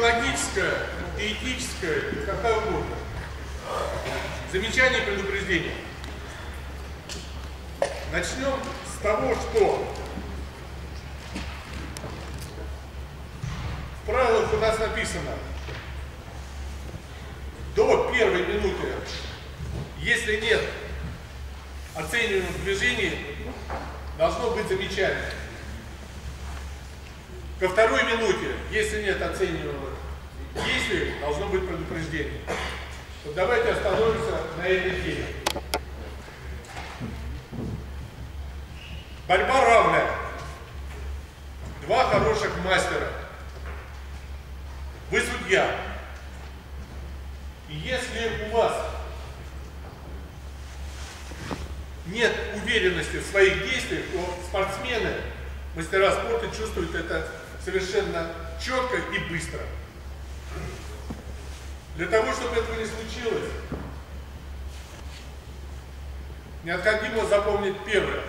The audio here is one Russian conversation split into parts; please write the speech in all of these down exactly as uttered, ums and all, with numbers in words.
психологическое, диетическое, какая угодно. Замечание и предупреждение. Начнем с того, что в правилах у нас написано: до первой минуты, если нет оцениваемых движений, должно быть замечание. Ко второй минуте, если нет оцениваемых действий, должно быть предупреждение. Вот давайте остановимся на этой теме. Борьба равная. Два хороших мастера. Вы судья. И если у вас нет уверенности в своих действиях, то спортсмены, мастера спорта чувствуют это совершенно четко и быстро. Для того, чтобы этого не случилось, необходимо запомнить первое.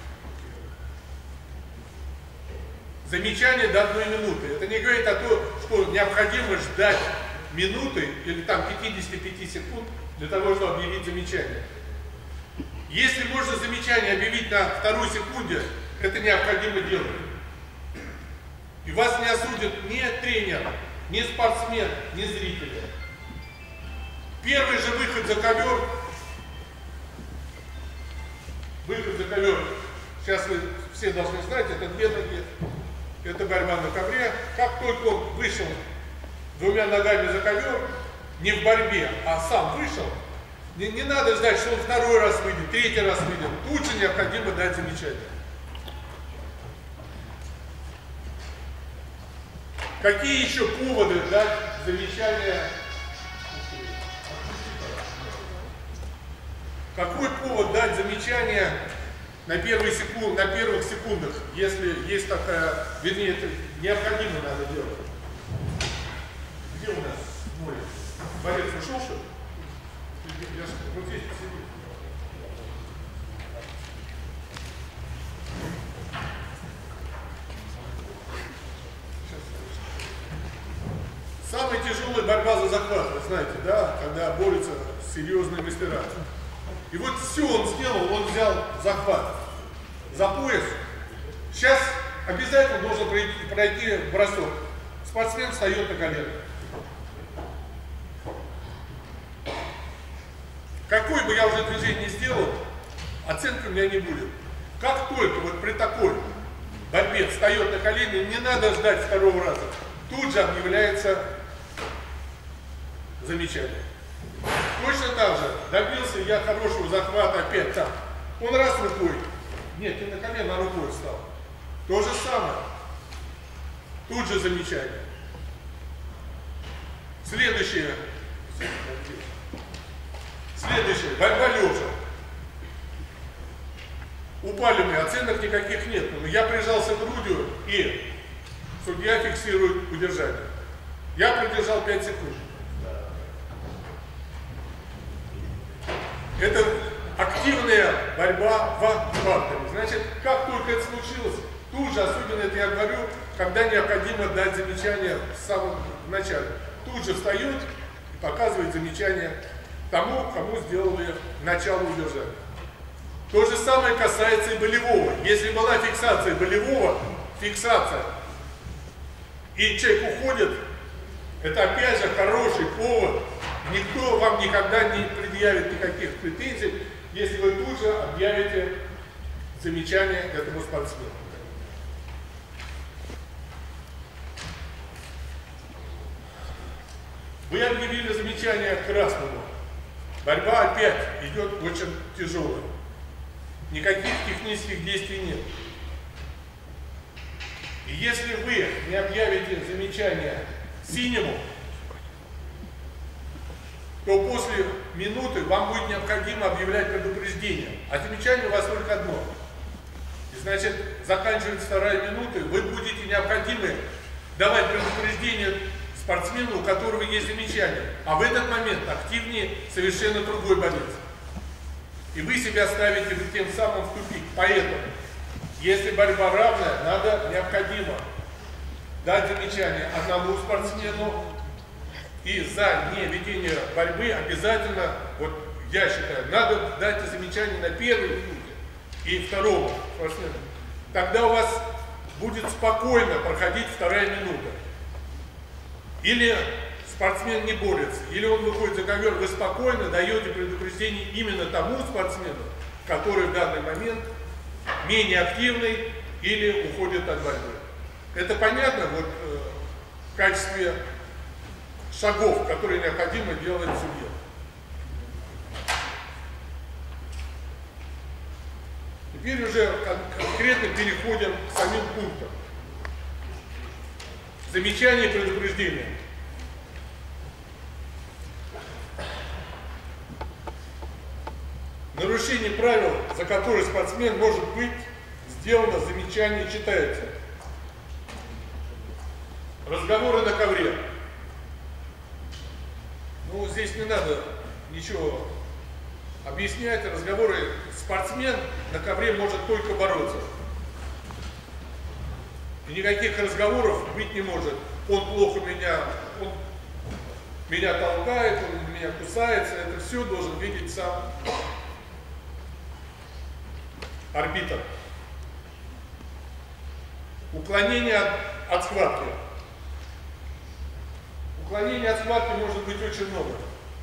Замечание до одной минуты. Это не говорит о том, что необходимо ждать минуты или там пятьдесят пять секунд для того, чтобы объявить замечание. Если можно замечание объявить на второй секунде, это необходимо делать. И вас не осудит ни тренер, ни спортсмен, ни зрители. Первый же выход за ковер, выход за ковер, сейчас вы все должны знать, это две ноги, это борьба на ковре. Как только он вышел двумя ногами за ковер, не в борьбе, а сам вышел, не, не надо ждать, что он второй раз выйдет, третий раз выйдет, тут же необходимо дать замечание. Какие еще поводы дать замечание? Какой повод дать замечание на, первые секунд, на первых секундах, если есть такая, вернее, это необходимо надо делать? Где у нас море? Борец ушел, что ли? Я вот здесь посидел. Самая тяжелая борьба за захват, вы знаете, да, когда борются серьезные мастера. И вот все он сделал, он взял захват за пояс. Сейчас обязательно должен пройти, пройти бросок. Спортсмен встает на колено. Какой бы я уже движение не сделал, оценки у меня не будет. Как только вот при такой борьбе встает на колени, не надо ждать второго раза. Тут же объявляется замечание. Точно так же добился я хорошего захвата опять так. Он раз рукой. Нет, не на колено, а рукой встал. То же самое. Тут же замечание. Следующее. Следующее. Борьба лежа. Упали мы, оценок никаких нет. Но я прижался грудью, и судья фиксирует удержание. Я продержал пять секунд. Это активная борьба в факторе. Значит, как только это случилось, тут же, особенно это я говорю, когда необходимо дать замечание в самом начале. Тут же встает и показывает замечание тому, кому сделали начало удержания. То же самое касается и болевого. Если была фиксация болевого, фиксация, и человек уходит, это опять же хороший повод. Никто вам никогда не предъявит никаких претензий, если вы тут же объявите замечание этому спортсмену. Вы объявили замечание красному. Борьба опять идет очень тяжелая. Никаких технических действий нет. И если вы не объявите замечание синему, то после минуты вам будет необходимо объявлять предупреждение. А замечание у вас только одно. И значит, заканчивается вторая минута, вы будете необходимы давать предупреждение спортсмену, у которого есть замечание. А в этот момент активнее совершенно другой борец. И вы себя ставите тем самым в тупик. Поэтому, если борьба равная, надо необходимо дать замечание одному спортсмену, и за неведение борьбы обязательно, вот я считаю, надо дать замечание на первой минуте и второму спортсмену. Тогда у вас будет спокойно проходить вторая минута. Или спортсмен не борется, или он выходит за ковер, вы спокойно даете предупреждение именно тому спортсмену, который в данный момент менее активный или уходит от борьбы. Это понятно вот, э, в качестве шагов, которые необходимо делать судье. Теперь уже конкретно переходим к самим пунктам. Замечание и предупреждение. Нарушение правил, за которые спортсмен может быть сделано замечание, читается. Разговоры на ковре. Ну, здесь не надо ничего объяснять. Разговоры, спортсмен на ковре может только бороться. И никаких разговоров быть не может. Он плохо меня, он меня толкает, он меня кусается. Это все должен видеть сам арбитр. Уклонение от, от схватки. Уклонение от схватки может быть очень много.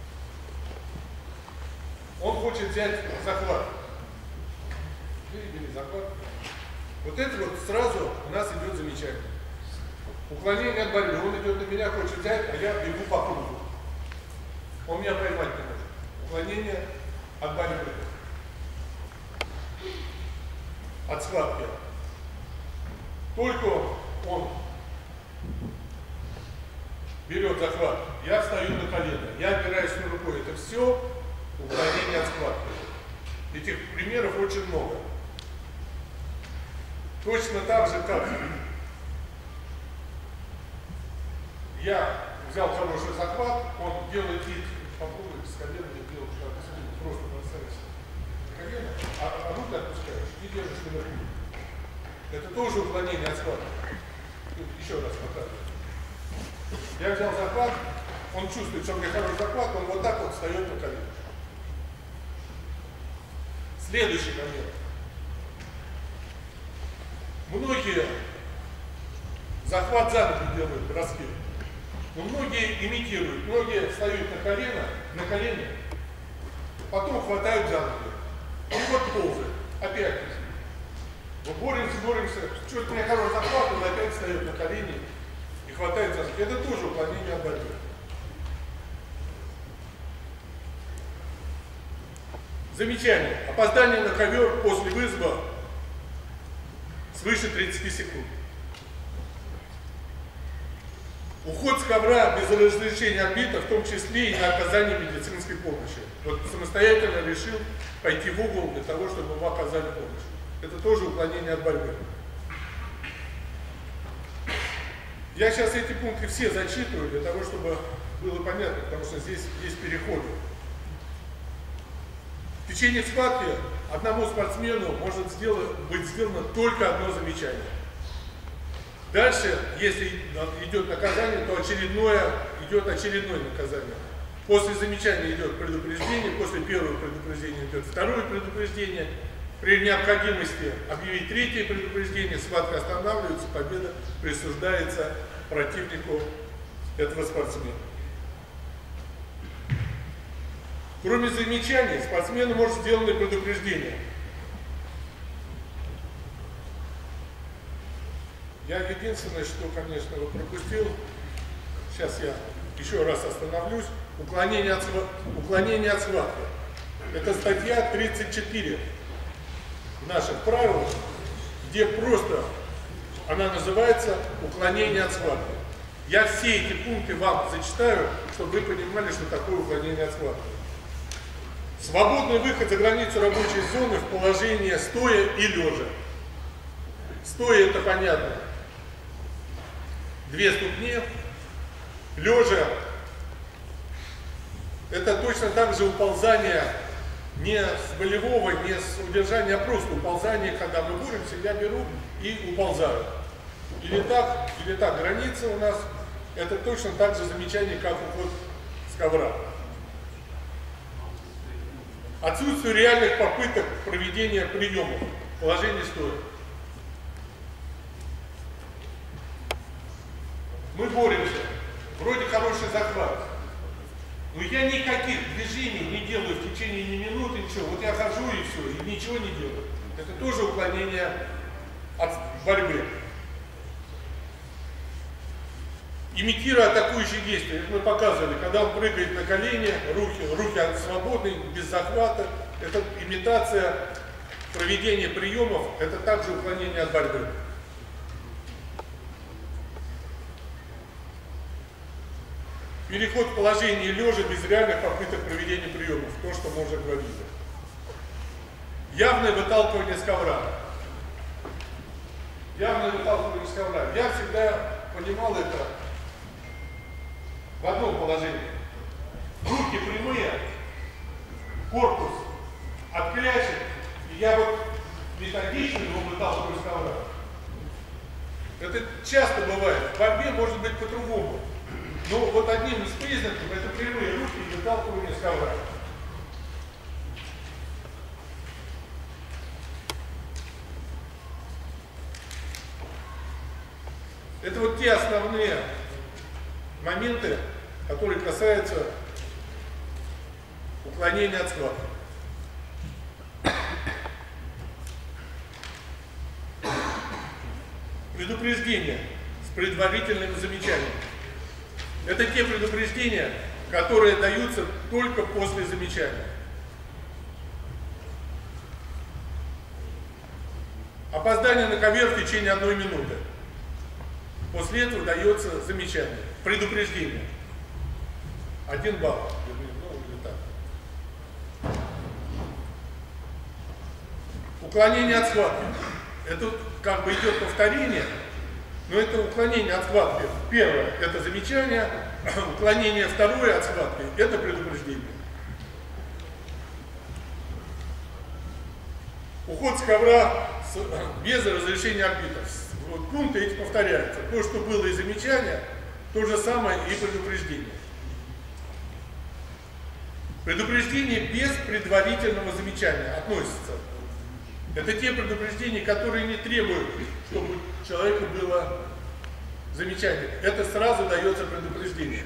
Он хочет взять захват. Бери захват. Вот это вот сразу у нас идет замечание. Уклонение от борьбы. Он идет на меня, хочет взять, а я бегу по кругу. Он меня поймать не может. Уклонение от борьбы. От схватки. Только он берет захват, я встаю на колено, я опираюсь на рукой. Это все уклонение от схватки. Этих примеров очень много. Точно так же, как я взял хороший захват, он делает вид, попробуй с колена делать шаг, просто бросаешь на колено, а, а руку отпускаешь и держишь наверху. Это тоже уклонение от схватки. Еще раз показываю. Я взял захват, он чувствует, что у меня хороший захват, он вот так вот встает на колено. Следующий момент. Многие захват за ноги делают, броски. Но многие имитируют, многие встают на колено, на колени, потом хватают за ноги. И вот ползают. Опять. Мы боремся, боремся. Чуть у меня хороший захват, он опять встает на колени и хватает за ноги. Это тоже уклонение от борьбы. Замечание. Опоздание на ковер после вызова свыше тридцати секунд. Уход с ковра без разрешения арбитра, в том числе и на оказание медицинской помощи. Вот самостоятельно решил пойти в угол для того, чтобы ему оказали помощь. Это тоже уклонение от борьбы. Я сейчас эти пункты все зачитываю для того, чтобы было понятно, потому что здесь есть переходы. В течение схватки одному спортсмену может сделать, быть сделано только одно замечание. Дальше, если идет наказание, то очередное, идет очередное наказание. После замечания идет предупреждение, после первого предупреждения идет второе предупреждение. При необходимости объявить третье предупреждение, схватка останавливается, победа присуждается противнику этого спортсмена. Кроме замечаний, спортсмену может сделано предупреждение. Я единственное, что, конечно, вот пропустил, сейчас я еще раз остановлюсь, уклонение от, уклонение от схватки. Это статья тридцать четыре в наших правилах, где просто она называется уклонение от схватки. Я все эти пункты вам зачитаю, чтобы вы понимали, что такое уклонение от схватки. Свободный выход за границу рабочей зоны в положение стоя и лежа. Стоя — это понятно. Две ступни. Лежа — это точно так же уползание не с болевого, не с удержания, а просто уползание, когда мы боремся, я беру и уползаю. или так, или так. Граница у нас это точно так же замечание, как уход с ковра. Отсутствие реальных попыток проведения приемов. Положение стоя. Мы боремся. Вроде хороший захват. Но я никаких движений не делаю в течение ни минуты, ничего. Вот я хожу и все, и ничего не делаю. Это тоже уклонение от борьбы. Имитируя атакующие действия, это мы показывали, когда он прыгает на колени, руки, руки свободны, без захвата. Это имитация проведения приемов, это также уклонение от борьбы. Переход в положение лежа без реальных попыток проведения приемов, то, что мы уже говорили. Явное выталкивание с ковра. Явное выталкивание с ковра. Я всегда понимал это в одном положении. Руки прямые, корпус отклячен, и я вот методично его выталкиваю с ковра. Это часто бывает. В борьбе может быть по-другому. Но вот одним из признаков это прямые руки и выталкивание с ковра. Это вот те основные моменты, которые касаются уклонения от схватки. Предупреждение с предварительным замечанием. Это те предупреждения, которые даются только после замечания. Опоздание на ковер в течение одной минуты. После этого дается замечание, предупреждение. Один балл. Ну, или так. Уклонение от схватки. Это как бы идет повторение, но это уклонение от схватки. Первое – это замечание. Уклонение второе от схватки – это предупреждение. Уход с ковра с, без разрешения арбитра. Вот пункты эти повторяются. То, что было и замечание, то же самое и предупреждение. Предупреждение без предварительного замечания относится. Это те предупреждения, которые не требуют, чтобы у человека было замечание. Это сразу дается предупреждение.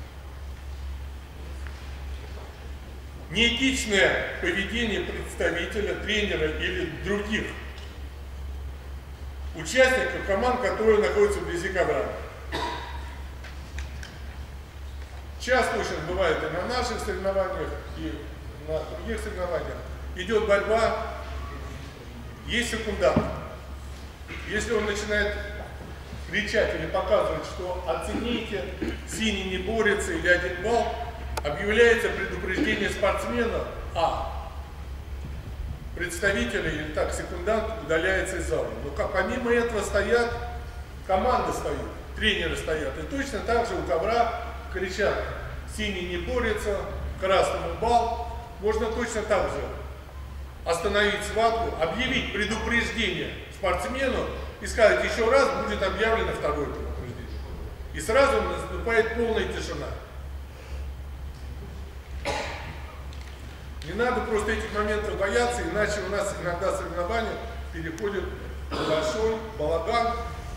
Неэтичное поведение представителя, тренера или других участников команд, которые находятся вблизи ковра. Часто очень бывает и на наших соревнованиях, и на других соревнованиях. Идет борьба, есть секундант. Если он начинает кричать или показывать, что оцените, синий не борется или один балл, объявляется предупреждение спортсмена, а представитель или так секундант удаляется из зала. Но как, помимо этого стоят, команда стоит, тренеры стоят. И точно так же у ковра кричат, синий не борется, красному балл. Можно точно так же остановить схватку, объявить предупреждение спортсмену и сказать, еще раз будет объявлено второе предупреждение. И сразу наступает полная тишина. Не надо просто этих моментов бояться, иначе у нас иногда соревнования переходят в большой балаган.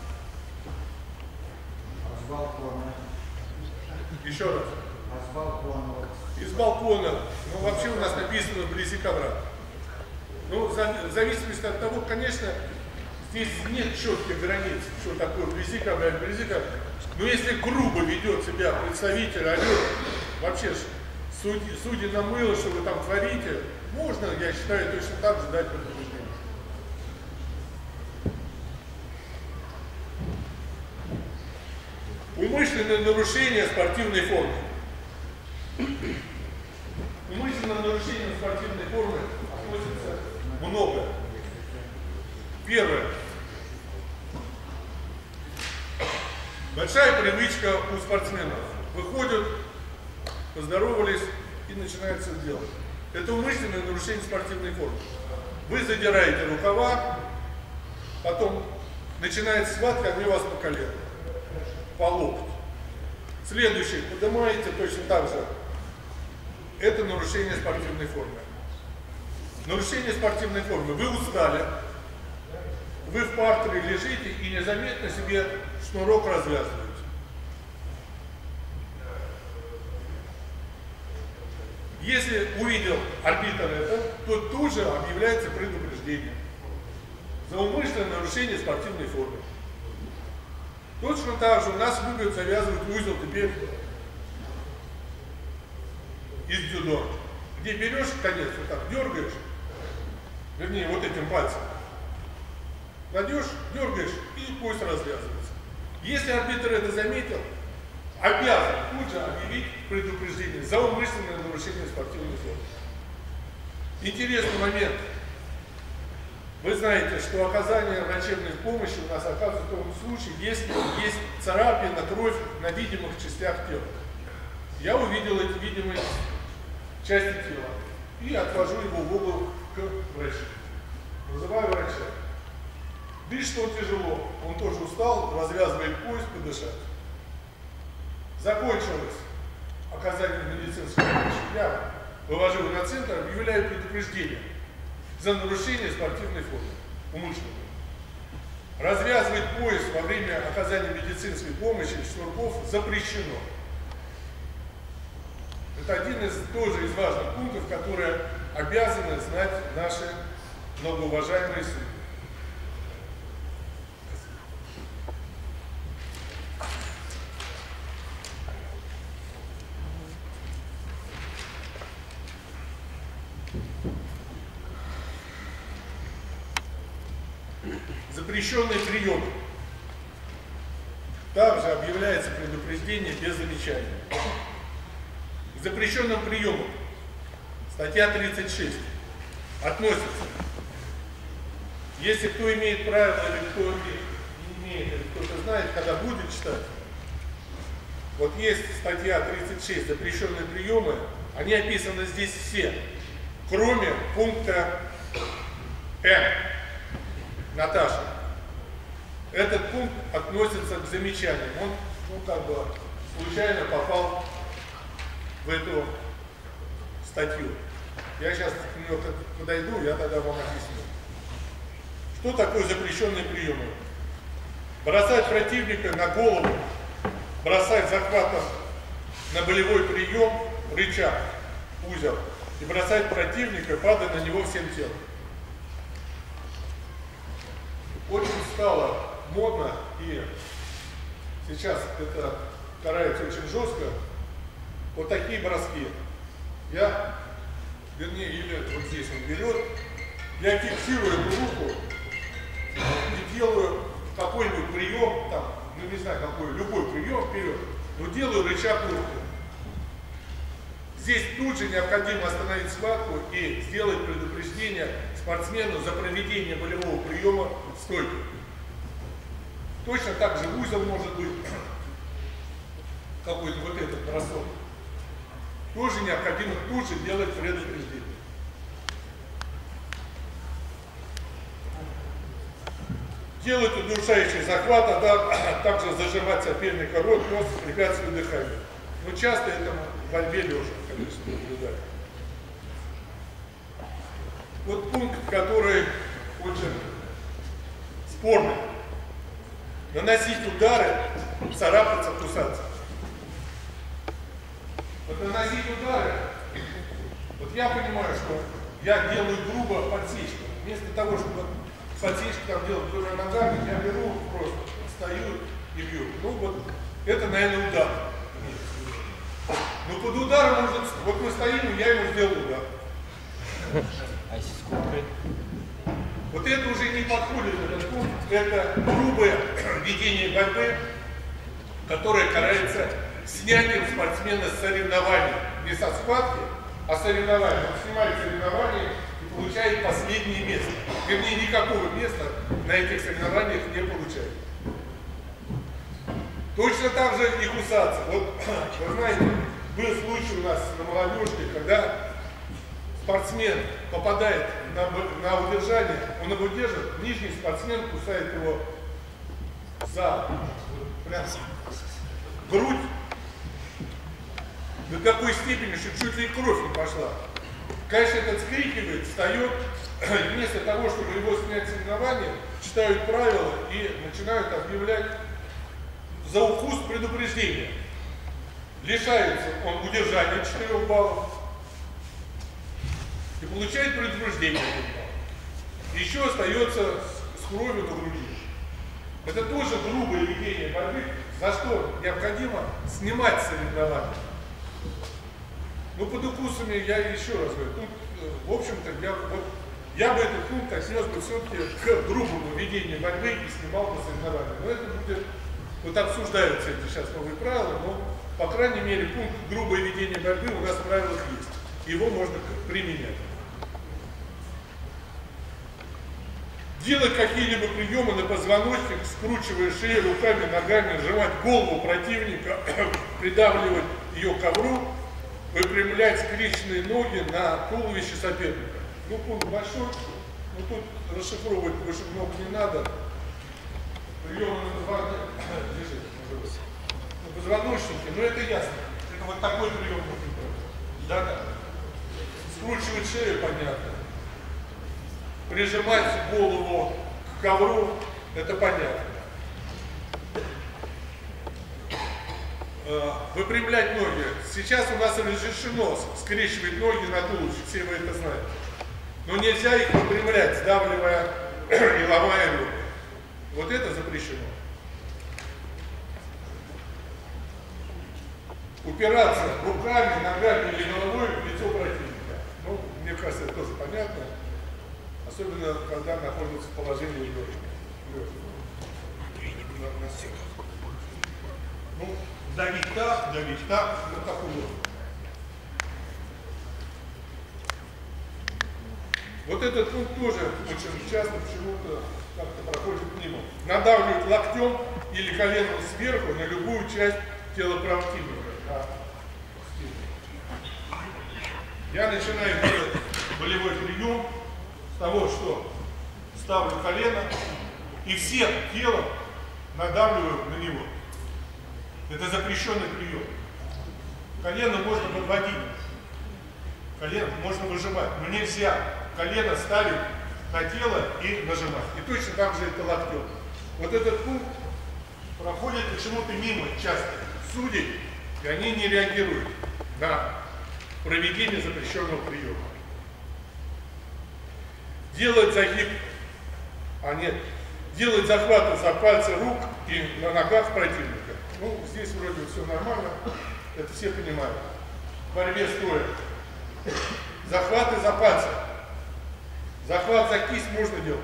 С балкона. Еще раз. А с балкона. Из балкона. Ну, вообще у нас написано вблизи ковра. Ну, в зависимости от того, конечно, здесь нет четких границ, что такое вблизи ковра и вблизи ковра. Но если грубо ведет себя представитель, орет, вообще судьи, судьи на мыло, что вы там творите, можно, я считаю, точно так же дать предупреждение. Умышленное нарушение спортивной формы. Умышленное нарушение спортивной формы относится много. Первое. Большая привычка у спортсменов. Выходят, поздоровались и начинают все делать. Это умышленное нарушение спортивной формы. Вы задираете рукава, потом Начинается схватка, они у вас по колену, по локтю. Следующий, поднимаете точно так же. Это нарушение спортивной формы. Нарушение спортивной формы. Вы устали, вы в партере лежите и незаметно себе шнурок развязываете. Если увидел арбитр это, то тут же объявляется предупреждение за умышленное нарушение спортивной формы. Точно так же у нас любят завязывать узел теперь из дзюдо, где берешь конец, вот так дергаешь, вернее вот этим пальцем, кладешь, дергаешь и пояс развязывается. Если арбитр это заметил, обязан тут же объявить предупреждение за умышленное нарушение спортивной формы. Интересный момент. Вы знаете, что оказание врачебной помощи у нас оказывается в том случае, если есть царапина, кровь на видимых частях тела. Я увидел эти видимые части тела и отвожу его в угол к врачу. Вызываю врача. Дышит он тяжело, он тоже устал, развязывает пояс, подышать. Закончилось оказание медицинской помощи. Я вывожу его на центр, объявляю предупреждение за нарушение спортивной формы, умышленное. Развязывать пояс во время оказания медицинской помощи шнурков запрещено. Это один из тоже из важных пунктов, которые обязаны знать наши многоуважаемые судьи. Запрещенный прием. Также объявляется предупреждение без замечания. К запрещенным приемам статья тридцать шесть относится. Если кто имеет правила или кто не имеет, или кто-то знает, когда будет читать, вот есть статья тридцать шесть, запрещенные приемы, они описаны здесь все, кроме пункта М. Наташа. Этот пункт относится к замечаниям. Он, ну, как бы, случайно попал в эту статью. Я сейчас к нее подойду, я тогда вам объясню. Что такое запрещенные приемы? Бросать противника на голову, бросать захватом на болевой прием, рычаг, узел, и бросать противника, падая на него всем телом. Очень стало модно, и сейчас это карается очень жестко, вот такие броски. Я, вернее, или вот здесь он берет, я фиксирую эту руку и делаю какой-нибудь прием, там, ну не знаю какой, любой прием вперед, но делаю рычаг локтя. Здесь тут же необходимо остановить схватку и сделать предупреждение спортсмену за проведение болевого приема в стойке. Точно так же узел может быть, какой-то вот этот бросок. Тоже необходимо тут же делать предупреждение. Делать удушающий захват, а да, также зажимать соперника рот, нос, препятствуя дыханию. Но часто это в борьбе лежа, конечно, наблюдать. Вот пункт, который очень спорный. Наносить удары, царапаться, кусаться. Вот наносить удары, вот я понимаю, что я делаю грубо подсечку. Вместо того, чтобы подсечку там делать двумя ногами, я беру просто, встаю и бью. Ну вот, это, наверное, удар. Но под ударом может, вот мы стоим, я ему сделал удар. А если сколько? Вот это уже не подходит, этот пункт, это грубое ведение борьбы, которое карается снятием спортсмена с соревнований. Не со схватки, а соревнования. Он снимает соревнования и получает последнее место. Вернее, никакого места на этих соревнованиях не получает. Точно так же и кусаться. Вот, вы знаете, был случай у нас на молодежке, когда спортсмен попадает на, на удержание, он его держит, нижний спортсмен кусает его за прям грудь до такой степени, что чуть ли кровь не пошла. Конечно, этот вскрикивает, встает, вместо того, чтобы его снять с соревнования, читают правила и начинают объявлять за укус предупреждения. Лишается он удержания четырёх баллов и получает предупреждение. Еще остается с кровью на груди. Это тоже грубое ведение борьбы, за что необходимо снимать соревнования. Ну, под укусами я еще раз говорю, тут, в общем-то, я, вот, я бы этот пункт отнес бы все-таки к грубому ведению борьбы и снимал бы соревнования. Но это будет, вот обсуждаются эти сейчас новые правила, но, по крайней мере, пункт грубое ведение борьбы у нас в правилах есть. Его можно применять. Делать какие-либо приемы на позвоночник, скручивая шею руками, ногами, сжимать голову противника, придавливать ее к ковру, выпрямлять скрещенные ноги на туловище соперника. Ну, пункт большой, но тут расшифровывать больше много не надо. Приемы на позвоночнике, ну это ясно. Это вот такой прием. Да, да. Скручивать шею, понятно. Прижимать голову к ковру, это понятно. Выпрямлять ноги. Сейчас у нас разрешено скрещивать ноги на туловище, все вы это знаете. Но нельзя их выпрямлять, сдавливая и ломая руки. Вот это запрещено. Упираться руками, ногами или головой в лицо противника. Ну, мне кажется, это тоже понятно. Особенно, когда находится в положении лежа. Ну, давить так, давить так, ну как угодно. Вот этот пункт тоже очень часто почему-то как-то проходит мимо. Надавливать локтем или коленом сверху на любую часть тела противника. Я начинаю делать болевой прием с того, что ставлю колено и всем телом надавливаю на него. Это запрещенный прием. Колено можно подводить, колено можно выжимать, но нельзя колено ставить на тело и нажимать. И точно так же это локтем. Вот этот пункт проходит почему-то мимо часто судей, и они не реагируют на проведение запрещенного приема. Делать загиб, а нет, делать захваты за пальцы рук и на ногах противника. Ну, здесь вроде все нормально, это все понимают. В борьбе стоя. Захваты за пальцы. Захват за кисть можно делать.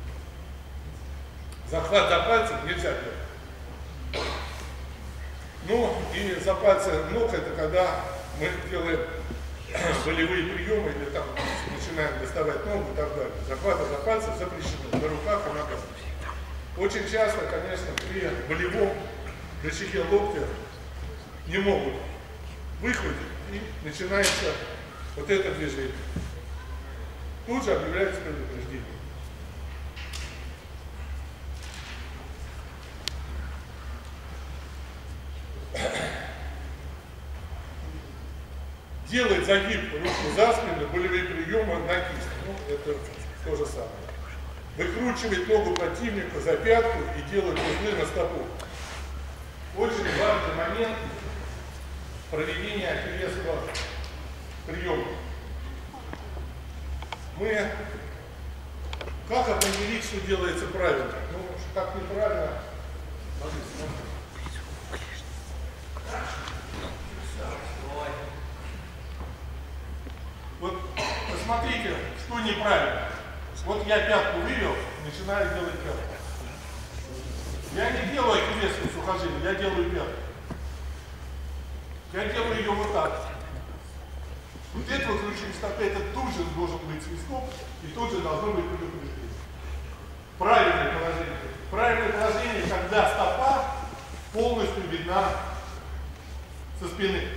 Захват за пальцы нельзя делать. Ну, и за пальцы ног, это когда мы делаем болевые приемы, или там начинаем доставать ногу и так далее. Захваты за пальцы запрещены на руках и ногах. Очень часто, конечно, при болевом рычаге локтя не могут выхватить, и начинается вот это движение. Тут же объявляется предупреждение. Делать загиб руки за спину, болевые приемы на кисть. Ну, это то же самое. Выкручивать ногу противника за пятку и делать узлы на стопу. Очень важный момент проведения ахиллесового приема. Мы как определить, что делается правильно? Ну, как неправильно. Вот посмотрите, что неправильно. Вот я пятку вывел, начинаю делать пятку. Я не делаю ахиллесовое сухожилие, я делаю пятку. Я делаю ее вот так. Вот это вот ключевая стопа, это тут же должен быть свисток, и тут же должно быть предупреждение. Правильное положение. Правильное положение, когда стопа полностью видна со спины.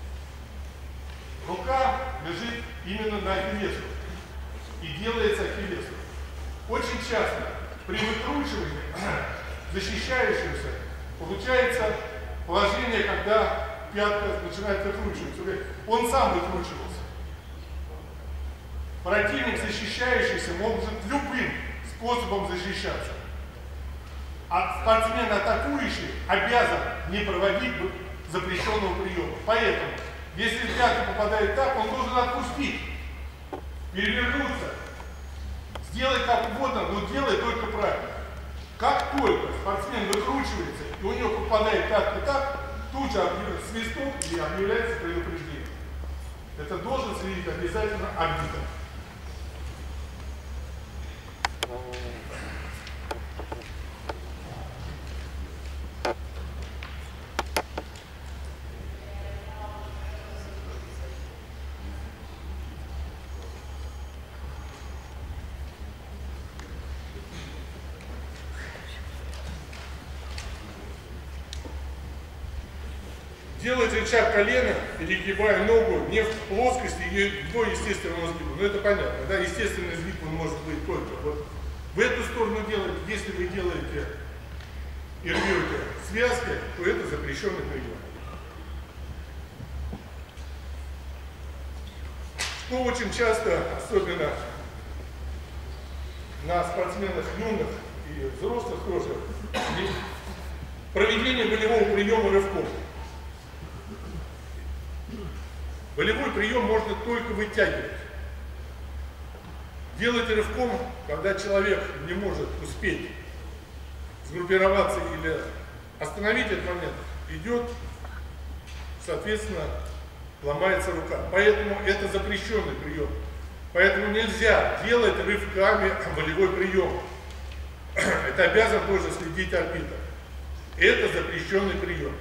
Рука лежит именно на ахиллесу и делается ахиллесом. Очень часто при выкручивании защищающимся, получается положение, когда пятка начинает выкручиваться. Он сам выкручивался. Противник, защищающийся, может любым способом защищаться. А спортсмен атакующий обязан не проводить запрещенного приема. Поэтому, если пятка попадает так, он должен отпустить, перевернуться, сделай как угодно, но делай только правильно. Как только спортсмен выкручивается, и у него попадает пятка так, тут же свисток и объявляется предупреждение. Это должен следить обязательно арбитр. Делать рычаг колена, перегибая ногу не в плоскости и до естественного сгиба. Ну это понятно, да, естественный сгиб он может быть только вот в эту сторону делать. Если вы делаете и рвете связки, то это запрещенный прием. Что очень часто, особенно на спортсменах юных и взрослых тоже, проведение болевого приема рывком. Болевой прием можно только вытягивать. Делать рывком, когда человек не может успеть сгруппироваться или остановить этот момент, идет, соответственно, ломается рука. Поэтому это запрещенный прием. Поэтому нельзя делать рывками болевой прием. Это обязан тоже следить арбитр. Это запрещенный прием.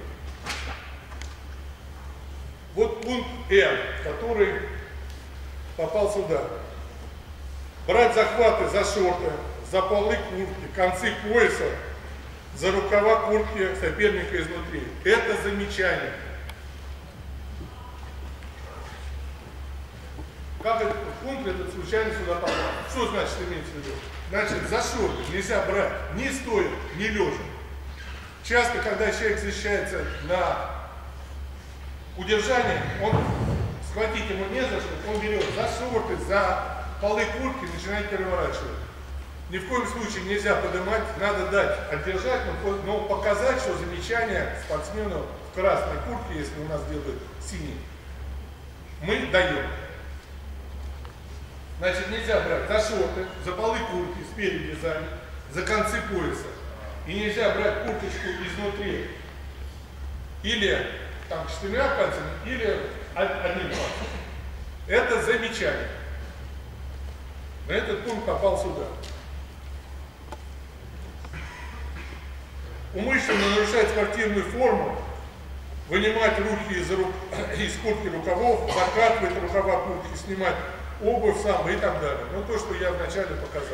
Вот пункт М, который попал сюда. Брать захваты за шорты, за полы куртки, концы пояса, за рукава куртки соперника изнутри. Это замечание. Как этот пункт этот случайно сюда попал? Что значит имеется в виду? Значит, за шорты нельзя брать ни стоя, ни лежа. Часто, когда человек защищается на удержание, он схватить ему не за что, он берет за шорты, за полы куртки и начинает переворачивать. Ни в коем случае нельзя поднимать, надо дать отдержать, но, но показать, что замечание спортсмену в красной куртке, если у нас делают синий, мы даем. Значит, нельзя брать за шорты, за полы куртки, спереди, сзади, за концы пояса. И нельзя брать курточку изнутри. Или там четырьмя пальцами, или одним пальцем. Это замечание. На этот пункт попал сюда. Умышленно нарушать спортивную форму, вынимать руки из, рук, из куртки рукавов, закатывать рукава куртки, снимать обувь сам и так далее. Ну, то, что я вначале показал.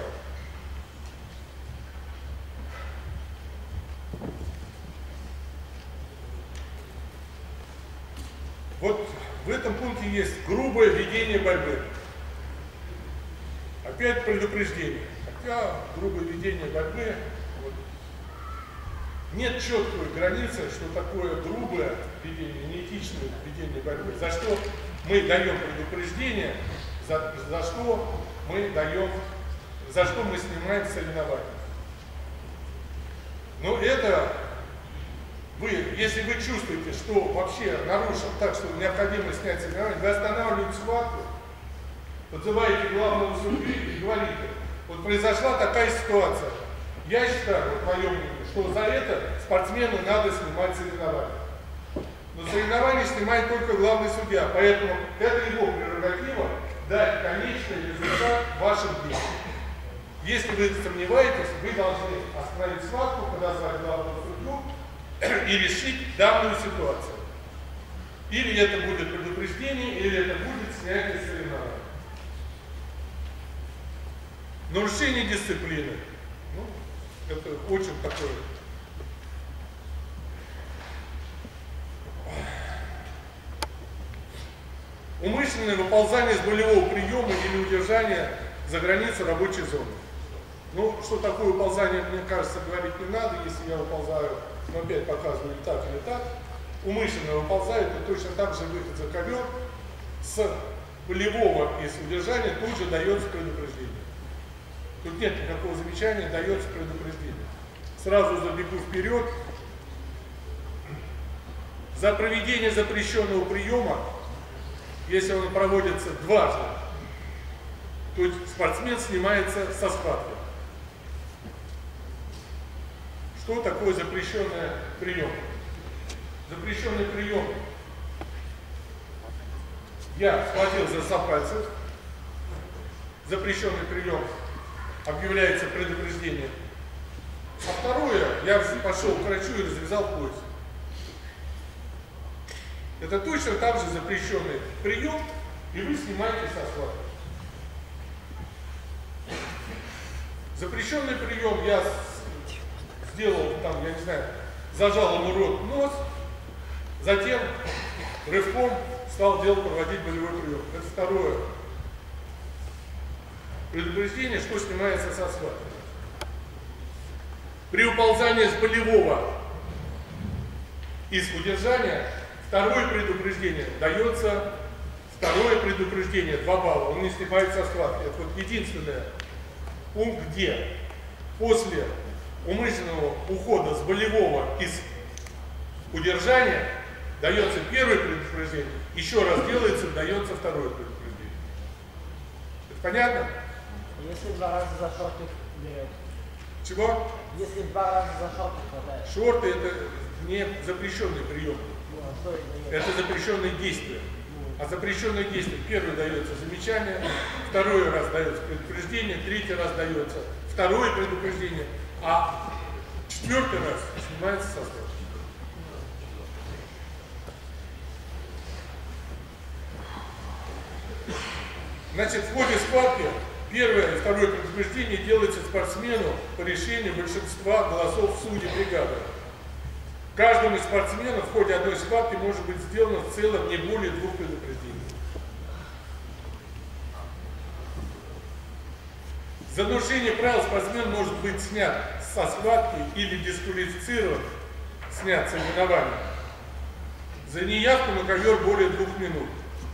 Вот в этом пункте есть грубое ведение борьбы. Опять предупреждение. Хотя грубое ведение борьбы, вот, нет четкой границы, что такое грубое ведение, неэтичное ведение борьбы. За что мы даем предупреждение, за, за что мы даем, за что мы снимаем соревнования. Но это вы, если вы чувствуете, что вообще нарушил так, что необходимо снять соревнования, вы останавливаете схватку, подзываете главного судью и говорите: вот произошла такая ситуация. Я считаю, вот мое мнение, что за это спортсмену надо снимать соревнования. Но соревнования снимает только главный судья, поэтому это его прерогатива дать конечный результат вашим действиям. Если вы сомневаетесь, вы должны остановить схватку, подозвать главного судью и решить данную ситуацию. Или это будет предупреждение, или это будет снятие соревнований. Нарушение дисциплины. Ну, это очень такое. Умышленное выползание с болевого приема или удержание за границу рабочей зоны. Ну, что такое уползание, мне кажется, говорить не надо. Если я уползаю, но опять показываю или так, или так, умышленно уползаю, то точно так же выход за ковер с болевого и с удержания тут же дается предупреждение. Тут нет никакого замечания, дается предупреждение. Сразу забегу вперед. За проведение запрещенного приема, если он проводится дважды, то спортсмен снимается со схватки. Что такое запрещенный прием? Запрещенный прием. Я схватил за сапальцев. Запрещенный прием. Объявляется предупреждение. А второе, я пошел к врачу и развязал пояс. Это точно так же запрещенный прием, и вы снимаете со схватки. Запрещенный прием я сделал, там, я не знаю, зажал ему рот, нос, затем рывком стал делать, проводить болевой прием. Это второе предупреждение, что снимается со схватки. При уползании с болевого и с удержания второе предупреждение дается, второе предупреждение, два балла, он не снимается со схватки. Это вот единственное пункт, где после умышленного ухода с болевого и с удержания дается первое предупреждение, еще раз делается, дается второе предупреждение. Это понятно? Если два раза за шорты берет. Чего? Если два раза за шорты хватает. Шорты это не запрещенный прием. Ну, а что это? Это запрещенные действия. А запрещенные действия, первый дается замечание, второй раз дается предупреждение, третий раз дается второе предупреждение, а четвертый раз снимается со схватки. Значит, в ходе схватки первое и второе предупреждение делается спортсмену по решению большинства голосов судей бригады. Каждому из спортсменов в ходе одной схватки может быть сделано в целом не более двух предупреждений. За нарушение правил спортсмен может быть снят со схватки или дисквалифицирован, снят с соревнований за неявку на ковер более двух минут.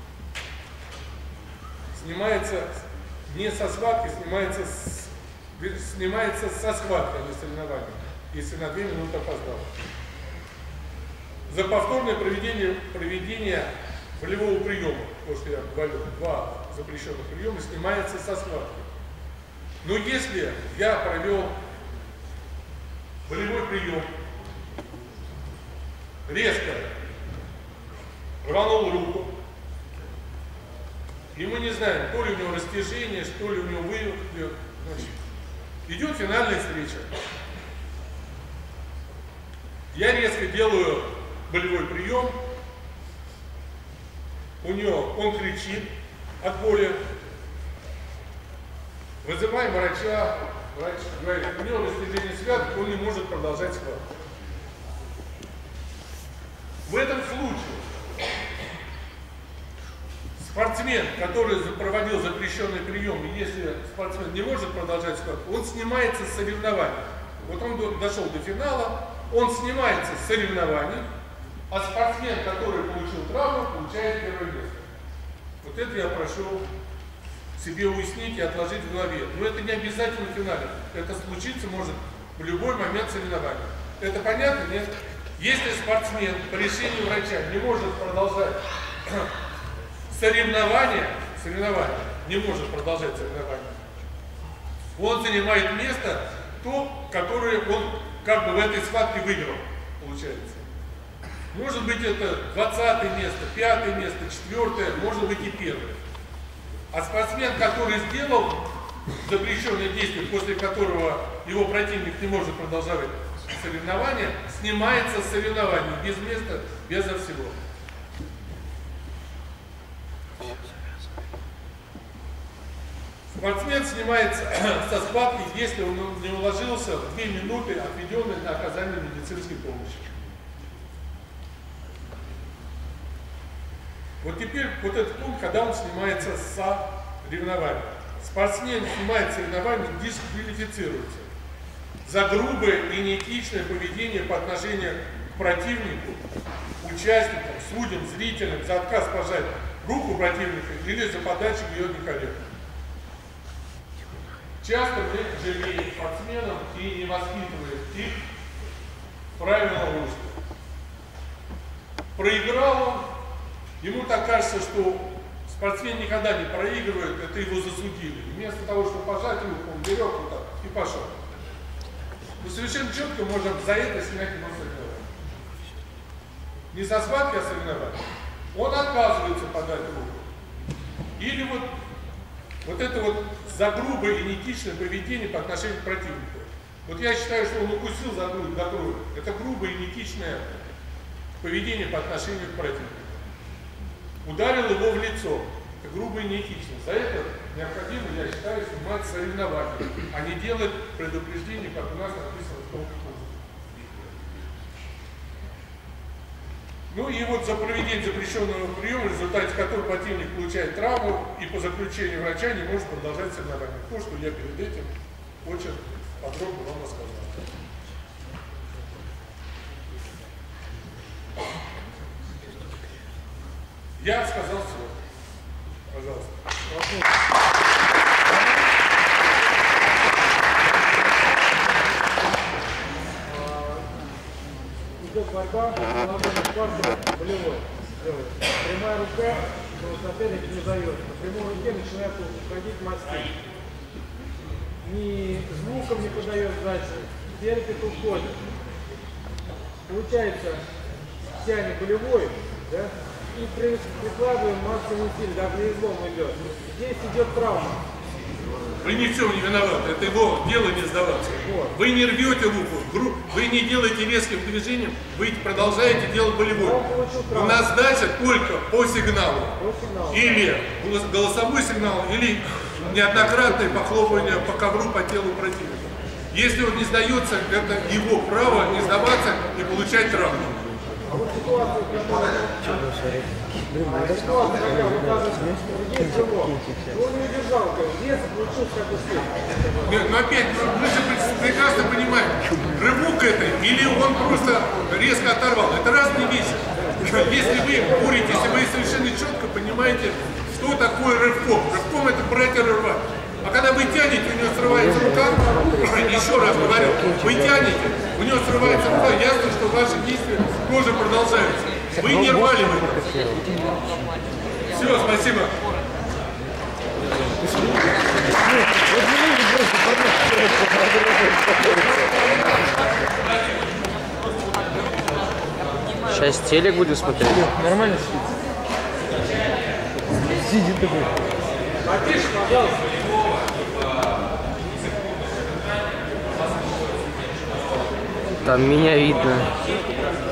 Снимается не со схватки, снимается, с, снимается со схватки, а не соревнования, если на две минуты опоздал. За повторное проведение, проведение болевого приема, потому что я говорю, два запрещенных приема, снимается со схватки. Но если я провел болевой прием, резко рванул руку, и мы не знаем, то ли у него растяжение, что ли у него вывих, значит, идет финальная встреча. Я резко делаю болевой прием, у него, он кричит от боли, вызываем врача, врач говорит, у него растяжение связок, он не может продолжать схватку. В этом случае спортсмен, который проводил запрещенный прием, и если спортсмен не может продолжать схватку, он снимается с соревнований. Вот он дошел до финала, он снимается с соревнований, а спортсмен, который получил травму, получает первое место. Вот это я прошу себе уяснить и отложить в голове. Но это не обязательно в финале. Это случиться может в любой момент соревнования. Это понятно? Нет? Если спортсмен по решению врача не может продолжать соревнования, соревнования, не может продолжать соревнования, он занимает место, то, которое он как бы в этой схватке выиграл, получается. Может быть это двадцатое место, пятое место, четвертое, может быть и первое. А спортсмен, который сделал запрещенное действие, после которого его противник не может продолжать соревнования, снимается с соревнований без места, безо всего. Спортсмен снимается со схватки, если он не уложился в две минуты, отведенные на оказание медицинской помощи. Вот теперь вот этот пункт, когда он снимается с соревнований. спортсмен снимает соревнования, дисквалифицируется за грубое и неэтичное поведение по отношению к противнику, участникам, судьям, зрителям, за отказ пожать руку противника или за подачу ее некорректно. Часто мы жалеем спортсменов и не воспитываем их правильного русло. Проиграл он, ему так кажется, что спортсмен никогда не проигрывает, это его засудили. Вместо того, чтобы пожать руку, он берет вот так и пошел. Но совершенно четко можно за это снять его соревнование. Не со схватки, а соревнования. Он отказывается подать руку. Или вот, вот это вот за грубое и неэтичное поведение по отношению к противнику. Вот я считаю, что он укусил за грудь, до крови. Это грубое и неэтичное поведение по отношению к противнику. Ударил его в лицо. Это грубо и неэтично. За это необходимо, я считаю, снимать соревнования, а не делать предупреждение, как у нас написано в том курсе. Ну и вот за проведение запрещенного приема, в результате которого противник получает травму и по заключению врача не может продолжать соревнования. То, что я перед этим очень подробно вам рассказал. Я сказал все. Пожалуйста. Идет борьба, молодой спарта, болевой. Прямая рука, но соперник не дает. На прямой руке начинает уходить мастик. Ни звуком не подает дальше, терпит, уходит. Получается, тянет болевой, да? И прикладываем максимум сил, даже излом идет. Здесь идет травма. Вы ни в чем не виноваты, это его дело не сдаваться. Вот. Вы не рвете руку, вы не делаете резким движением, вы продолжаете делать болевой. У нас дальше только по сигналу. По сигналу. Или голосовой сигнал, или неоднократное похлопывание по ковру по телу противника. Если он не сдается, это его право не сдаваться и получать травму. А вот ситуация, которая... Ситуация, когда вы кажете, есть его, он не удержал, вес получился как бы. Но опять, мы же прекрасно понимаем, рывок это, или он просто резко оторвал. Это разные вещи. Если вы курите, если вы совершенно четко понимаете, что такое рывком. Рывком это брать и рвать. А когда вы тянете, у него срывается рука, еще раз говорю, вы тянете, у него срывается рука, ясно, что ваши действия тоже продолжаются. Вы не рвали вы. Все, спасибо. Сейчас телек буду смотреть. Нормально сидит. Сидит такой. Потише, пожалуйста. Там меня видно.